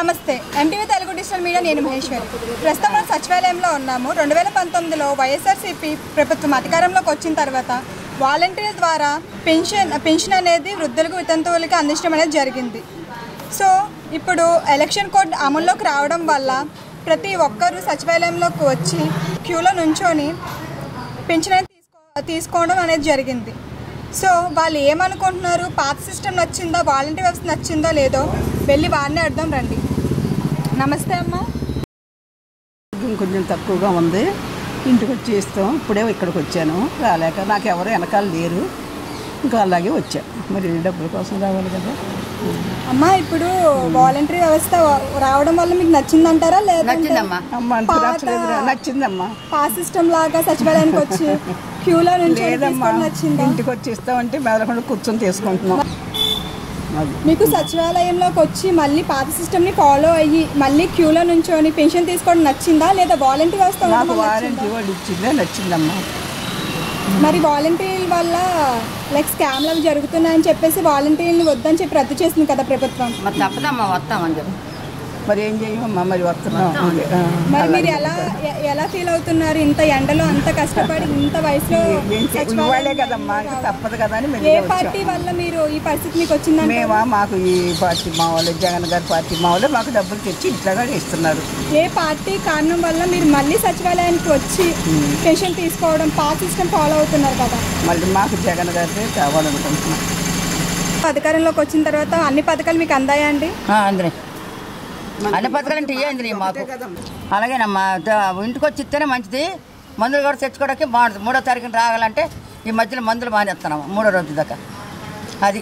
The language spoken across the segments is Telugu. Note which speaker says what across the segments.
Speaker 1: నమస్తే ఎంటీవీ తెలుగు డిజిటల్ మీడియా నేను మహేశ్వరి. ప్రస్తుతం మనం సచివాలయంలో ఉన్నాము. 2019లో వైఎస్ఆర్సీపీ ప్రభుత్వం అధికారంలోకి వచ్చిన తర్వాత వాలంటీర్ల ద్వారా పెన్షన్ అనేది వృద్ధులకు వితంతువులకి అందించడం అనేది జరిగింది. సో ఇప్పుడు ఎలక్షన్ కోడ్ అమల్లోకి రావడం వల్ల ప్రతి ఒక్కరూ సచివాలయంలోకి వచ్చి క్యూలో నుంచొని పెన్షన్ అనేది తీసుకోవడం అనేది జరిగింది. సో వాళ్ళు ఏమనుకుంటున్నారు, పాత సిస్టమ్ నచ్చిందా, వాలంటీర్ వ్యవస్థ నచ్చిందో లేదో వెళ్ళి వాడిని అర్థం రండి. నమస్తే అమ్మ.
Speaker 2: కొంచెం తక్కువగా ఉంది, ఇంటికి వచ్చి ఇస్తాం. ఇప్పుడే ఇక్కడికి వచ్చాను, రాలేక నాకు ఎవరు వెనకాల లేరు, ఇంకా అలాగే వచ్చా. మరి డబ్బుల కోసం రావాలి కదా
Speaker 1: అమ్మ. ఇప్పుడు వాలంటీర్ వ్యవస్థ రావడం వల్ల మీకు నచ్చిందంటారా లేదా?
Speaker 2: నచ్చిందమ్మా.
Speaker 1: పాత సిస్టమ్ లాగా సచివాలయానికి వచ్చి క్యూలో నుంచి నచ్చిందా?
Speaker 2: ఇంటికి వచ్చి ఇస్తామంటే మెదలకుండా కూర్చొని తీసుకుంటున్నాం.
Speaker 1: మీకు సచివాలయంలోకి వచ్చి మళ్ళీ పాత సిస్టమ్ని ఫాలో అయ్యి మళ్ళీ క్యూలో నుంచొని పెన్షన్ తీసుకోవడం నచ్చిందా లేదా వాలంటీర్ వ్యవస్థ?
Speaker 2: వారంటీ వాళ్ళు ఇచ్చిందే నచ్చిందమ్మా.
Speaker 1: మరి వాలంటీర్ల వల్ల లైక్ స్కామ్లు అవి జరుగుతున్నాయని చెప్పేసి వాలంటీర్ని వద్దని చెప్పి రద్దు చేసింది కదా ప్రభుత్వం.
Speaker 2: మరి తప్పదమ్మా, వస్తామని చెప్పి మరి ఏం చేయమ్మా, మరి వస్తున్నాం.
Speaker 1: మరి మీరు ఎలా ఫీల్ అవుతున్నారు? ఇంత ఎండలో అంత కష్టపడి ఇంత వయసులో
Speaker 2: కదమ్మా, తప్పదు కదా అని.
Speaker 1: ఏ పార్టీ వల్ల మీరు ఈ పరిస్థితి మీకు వచ్చిందంటే?
Speaker 2: మేమా, మాకు ఈ పార్టీ మా వాళ్ళు, జగన్ గారి పార్టీ మా వాళ్ళు మాకు డబ్బులు తెచ్చి ఇంట్లోగా ఇస్తున్నారు.
Speaker 1: ఏ పార్టీ కారణం వల్ల మీరు మళ్ళీ సచివాలయానికి వచ్చి పెన్షన్ తీసుకోవడం పాత సిస్టమ్ ఫాలో అవుతున్నారు కదా?
Speaker 2: మళ్ళీ మాకు జగన్ గారి కావాలనుకుంటున్నాం.
Speaker 1: అధికారంలోకి వచ్చిన తర్వాత అన్ని పథకాలు మీకు అందాయా అండి?
Speaker 3: అందరే అన్ని పథకాలు అంటే ఏంది మాకు అలాగేనమ్మా. ఇంటికి వచ్చి ఇస్తేనే మంచిది. మందులు కూడా తెచ్చుకోవడానికి బాగుంటుంది. 3వ తారీఖున రావాలంటే ఈ మధ్యలో మందులు మానేస్తున్నాము 3వ రోజు దాకా. అది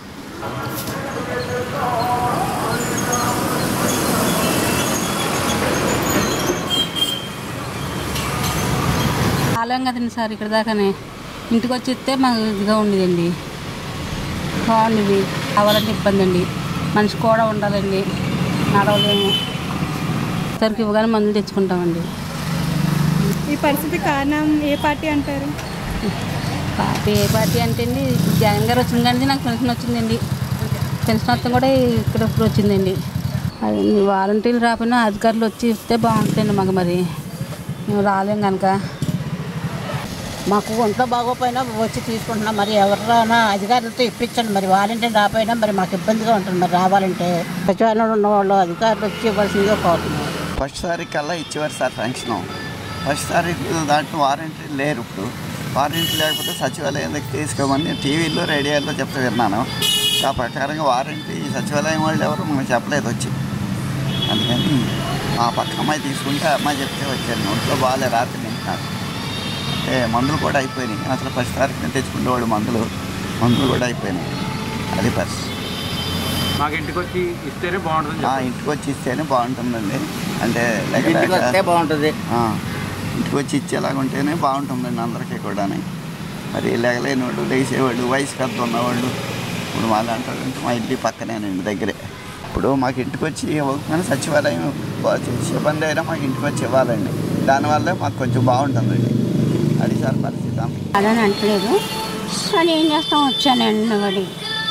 Speaker 4: ఆలయం కదండి సార్, ఇక్కడ దాకానే ఇంటికి వచ్చి ఇస్తే మాకు ఇదిగా ఉండేదండి, బాగుండేది. కావాలంటే ఇబ్బంది అండి, మనిషి కూడా ఉండాలండి, నడవలేము. సరికి ఇవ్వగానే మందులు తెచ్చుకుంటామండి.
Speaker 1: ఈ పరిస్థితి కారణం ఏ పార్టీ అంటారు?
Speaker 4: ఏ పార్టీ అంటే అండి, జగన్ గారు వచ్చిన కానీ నాకు పెన్షన్ వచ్చిందండి. పెన్షన్ మొత్తం కూడా ఇక్కడ ఇప్పుడు వచ్చిందండి. అది వాలంటీర్లు రాకపోయినా అధికారులు వచ్చి ఇస్తే బాగుంటుందండి మాకు. మరి మేము రాలేం కనుక
Speaker 5: మాకు ఒంట్లో బాగోపోయినా వచ్చి తీసుకుంటున్నాం. మరి ఎవరైనా అధికారులతో ఇప్పించండి. మరి వాలంటీర్ రాకపోయినా మరి మాకు ఇబ్బందిగా ఉంటుంది. మరి రావాలంటే సచివాలయంలో ఉన్న వాళ్ళు అధికారులు వచ్చి ఇవ్వాల్సిందిగా కోరుతున్నాం.
Speaker 6: ఫస్ట్ సారి కల్లా ఇచ్చేవారు సార్ పెన్షను. ఫస్ట్ సారి దాంట్లో వారంటీ లేరు. ఇప్పుడు వారంటీ లేకపోతే సచివాలయం దగ్గర తీసుకోమని టీవీలో రేడియోలో చెప్తే విన్నాను. ఆ ప్రకారంగా వారంటీ సచివాలయం వాళ్ళు ఎవరు మనకు చెప్పలేదు వచ్చి. అందుకని మా పక్క అమ్మాయి తీసుకుంటే అమ్మాయి చెప్తే వచ్చాను. ఒంట్లో బాగాలే, రాత్రి నింటున్నారు. అంటే మందులు కూడా అయిపోయినాయి. అసలు ఫస్ట్ తారీఖున తెచ్చుకునేవాళ్ళు మందులు కూడా అయిపోయినాయి. అది పరిస్థితి.
Speaker 7: మాకు ఇంటికి వచ్చి ఇస్తేనే బాగుంటుంది.
Speaker 6: ఇంటికి వచ్చి ఇస్తేనే బాగుంటుందండి. అంటే
Speaker 3: బాగుంటుంది.
Speaker 6: ఇంటికి వచ్చి ఇచ్చేలాగా ఉంటేనే బాగుంటుందండి అందరికీ కూడా. మరి లేగలేని వాళ్ళు, లేచేవాళ్ళు, వయసు పెద్ద ఉన్నవాళ్ళు, ఇప్పుడు మా దాంట్లో మా ఇంటి పక్కనేనండి, దగ్గరే. ఇప్పుడు మాకు ఇంటికి వచ్చి ఇవ్వకపోయినా సచివాలయం సిబ్బంది అయినా మాకు ఇంటికి వచ్చి ఇవ్వాలండి. దానివల్ల మాకు కొంచెం బాగుంటుందండి. అది సార్ పరిస్థితి.
Speaker 8: అలా అంటలేదు కానీ ఏం చేస్తాం, వచ్చానండి. వాడి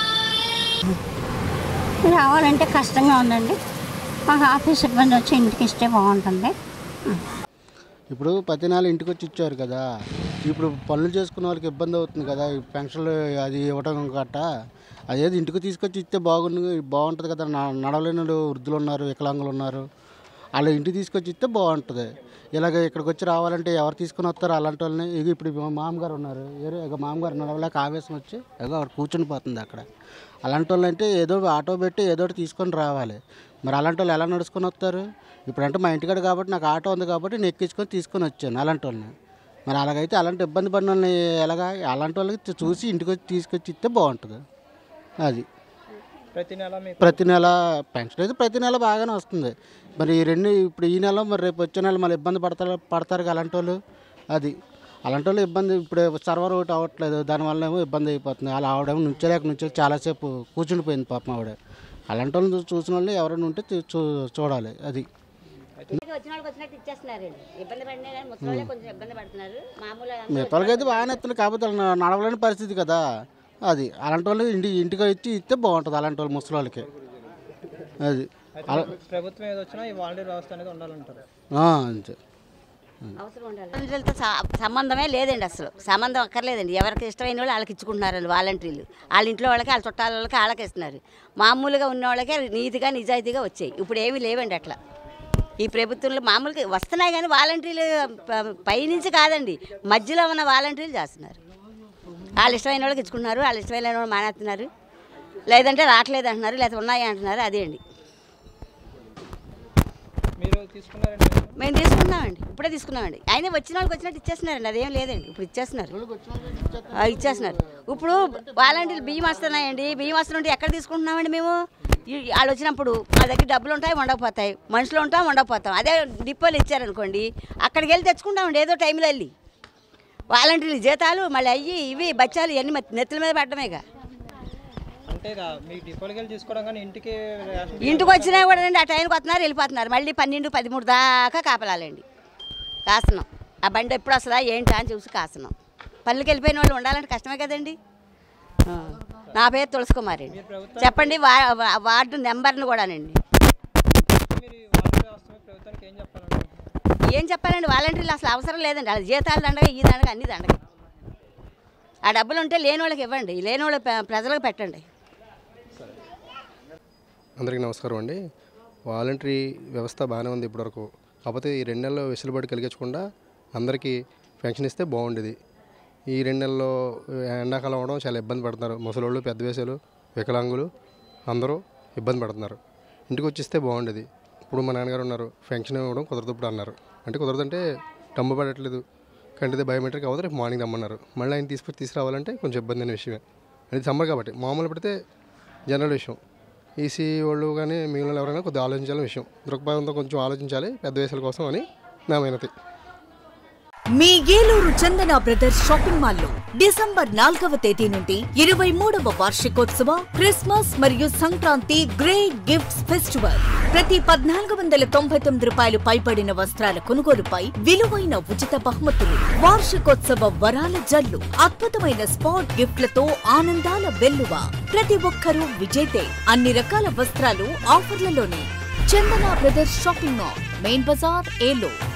Speaker 8: రావాలంటే కష్టంగా ఉందండి. మాకు ఆఫీస్ సిబ్బంది వచ్చి ఇంటికి ఇస్తే బాగుంటుంది.
Speaker 9: ఇప్పుడు ప్రతి నెల ఇంటికి వచ్చి ఇచ్చారు కదా, ఇప్పుడు పనులు చేసుకున్న వాళ్ళకి ఇబ్బంది అవుతుంది కదా, పెన్షన్లు అది ఇవ్వటం గట్ట. అదేది ఇంటికి తీసుకొచ్చి ఇస్తే బాగుంటుంది కదా. నడవలేని వృద్ధులు ఉన్నారు, వికలాంగులు ఉన్నారు, అలా ఇంటికి తీసుకొచ్చి ఇస్తే బాగుంటుంది. ఇలాగ ఇక్కడికి వచ్చి రావాలంటే ఎవరు తీసుకుని వస్తారు అలాంటి వాళ్ళని? ఇక ఇప్పుడు మామగారు ఉన్నారు, ఇక మామగారు నడవలేక ఆవేశం వచ్చి అక్కడ కూర్చుని పోతుంది అక్కడ. అలాంటి వాళ్ళు అంటే ఏదో ఆటో పెట్టి ఏదో తీసుకొని రావాలి. మరి అలాంటి వాళ్ళు ఎలా నడుచుకొని వస్తారు? ఇప్పుడంటే మా ఇంటికాడ కాబట్టి నాకు ఆటో ఉంది కాబట్టి నేను ఎక్కించుకొని తీసుకొని వచ్చాను అలాంటి వాళ్ళని. మరి అలాగైతే అలాంటి ఇబ్బంది పడిన వాళ్ళని ఎలాగా? అలాంటి వాళ్ళకి చూసి ఇంటికి వచ్చి తీసుకొచ్చి ఇస్తే బాగుంటుంది. అది ప్రతి నెల పెన్షన్ అయితే ప్రతి నెల బాగానే వస్తుంది. మరి ఇప్పుడు ఈ నెల మరి రేపు వచ్చే నెల మళ్ళీ ఇబ్బంది పడతారు అలాంటి వాళ్ళు. అది అలాంటి వాళ్ళు ఇబ్బంది. ఇప్పుడు సర్వర్ ఒకటి అవ్వట్లేదు, దానివల్ల ఏమో ఇబ్బంది అయిపోతుంది. అలా ఆవిడేమో నుంచోలేక చాలాసేపు కూర్చుండిపోయింది పాపం ఆవిడ. అలాంటి వాళ్ళని చూసిన వాళ్ళు ఎవరైనా ఉంటే చూడాలి. అది మిగతాళ్ళకైతే బాగానే ఎత్తున్నారు, కాకపోతే నడవలేని పరిస్థితి కదా. అది అలాంటి వాళ్ళు ఇంటికి వచ్చి ఇస్తే బాగుంటుంది. అలాంటి వాళ్ళు ముసలి వాళ్ళకి అది
Speaker 10: ప్రభుత్వం ఏదో వచ్చినా ఈ వాలంటీర్ వ్యవస్థ అనేది ఉండాలంటారు.
Speaker 9: అంతే.
Speaker 11: వాలంటీర్లతో సంబంధమే లేదండి, అసలు సంబంధం అక్కర్లేదండి. ఎవరికి ఇష్టమైన వాళ్ళు వాళ్ళకి ఇచ్చుకుంటున్నారండి వాలంటీర్లు. వాళ్ళ ఇంట్లో వాళ్ళకి, వాళ్ళ చుట్టాల వాళ్ళకి వాళ్ళకి ఇస్తున్నారు. మామూలుగా ఉన్న వాళ్ళకే నీతిగా నిజాయితీగా వచ్చాయి. ఇప్పుడు ఏమీ లేవండి అట్లా. ఈ ప్రభుత్వంలో మామూలుగా వస్తున్నాయి కానీ వాలంటీర్లు పైనుంచి కాదండి, మధ్యలో ఉన్న వాలంటీర్లు చేస్తున్నారు. వాళ్ళు ఇష్టమైన వాళ్ళకి ఇచ్చుకుంటున్నారు, వాళ్ళు ఇష్టమైన వాళ్ళు మానేస్తున్నారు, లేదంటే రావట్లేదు అంటున్నారు, లేదా ఉన్నాయి అంటున్నారు. అదే అండి. మేము తీసుకున్నామండి, ఇప్పుడే తీసుకున్నామండి. అయినా వచ్చిన వాళ్ళకి వచ్చినట్టు ఇచ్చేస్తున్నారండి, అదేం లేదండి. ఇప్పుడు ఇచ్చేస్తున్నారు. ఇప్పుడు వాలంటీర్లు బియ్యం వస్తున్నాయండి. బియ్యం వస్తుంటే ఎక్కడ తీసుకుంటున్నామండి మేము? వాళ్ళు వచ్చినప్పుడు మా దగ్గర డబ్బులు ఉంటాయి, ఉండకపోతాయి, మనుషులు ఉంటాం, ఉండకపోతాం. అదే డిపోలు ఇచ్చారనుకోండి, అక్కడికి వెళ్ళి తెచ్చుకుంటామండి ఏదో టైంలో వెళ్ళి. వాలంటీర్లు జీతాలు మళ్ళీ అయ్యి ఇవి బచ్చాలు ఇవన్నీ నెత్తుల మీద పడ్డమేగా. ఇంటికి వచ్చినా కూడా అండి ఆ టైంకి వస్తున్నారు, వెళ్ళిపోతున్నారు. మళ్ళీ 12-13 దాకా కాపలాలండి. కాస్తున్నాం. ఆ బండి ఎప్పుడు వస్తుందా ఏంటా అని చూసి కాస్తున్నాం. పనులకి వెళ్ళిపోయిన వాళ్ళు ఉండాలంటే కష్టమే కదండి. నా పేరు తులసి కుమారి అండి. చెప్పండి వార్డు నెంబర్ని కూడానండి. ఏం చెప్పాలండి, వాలంటీర్లు అసలు అవసరం లేదండి. వాళ్ళ జీతాలు దండగా, ఈ దండగా, అన్ని దండగా. ఆ డబ్బులు ఉంటే లేని వాళ్ళకి ఇవ్వండి, లేని వాళ్ళ ప్రజలకు పెట్టండి.
Speaker 12: అందరికీ నమస్కారం అండి. వాలంటరీ వ్యవస్థ బాగానే ఉంది ఇప్పటివరకు. కాకపోతే ఈ 2 నెలల్లో వెసులుబాటు కలిగించకుండా అందరికీ పెన్షన్ ఇస్తే బాగుండేది. ఈ 2 నెలల్లో ఎండాకాలం అవడం చాలా ఇబ్బంది పడుతున్నారు. ముసలోళ్ళు, పెద్ద వయసులు, వికలాంగులు అందరూ ఇబ్బంది పడుతున్నారు. ఇంటికి వచ్చిస్తే బాగుండేది. ఇప్పుడు మా నాన్నగారు ఉన్నారు, పెన్షన్ ఇవ్వడం కుదరదు ఇప్పుడు అన్నారు. అంటే కుదరదంటే డబ్బు పడట్లేదు, కంటితే బయోమెట్రిక్ అవ్వదు, రేపు మార్నింగ్ రమ్మన్నారు. మళ్ళీ ఆయన తీసుకురావాలంటే కొంచెం ఇబ్బంది అయిన విషయమే. అది సమ్మర్ కాబట్టి. మామూలు పెడితే జనరల్ విషయం. ఈసీ వాళ్ళు కానీ మిగిలిన ఎవరైనా కొద్దిగా ఆలోచించాలని విషయం. దృక్పథంతో కొంచెం ఆలోచించాలి పెద్ద వయసుల కోసం అని నా మైనతి.
Speaker 13: మీ ఏలూరు చందన బ్రదర్స్ షాపింగ్ మాల్లో డిసెంబర్ 4వ తేదీ నుండి 23వ వార్షికోత్సవ క్రిస్మస్ మరియు సంక్రాంతి గ్రేట్ గిఫ్ట్స్ ఫెస్టివల్. ప్రతి 1499 రూపాయలు పైబడిన వస్త్రాల కొనుగోలుపై విలువైన ఉచిత బహుమతులు, వార్షికోత్సవ వరాల జల్లు, అద్భుతమైన స్పాట్ గిఫ్ట్లతో ఆనందాల వెల్లువ. ప్రతి ఒక్కరూ విజేతే. అన్ని రకాల వస్త్రాలు ఆఫర్లలోనే. Chandana brothers shopping mall, main బజార్, ఏలూరు.